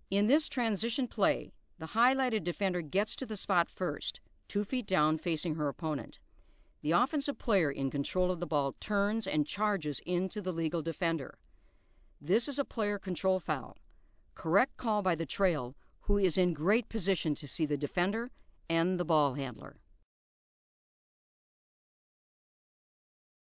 In this transition play, the highlighted defender gets to the spot first, 2 feet down facing her opponent. The offensive player in control of the ball turns and charges into the legal defender. This is a player control foul. Correct call by the trail, who is in great position to see the defender and the ball handler.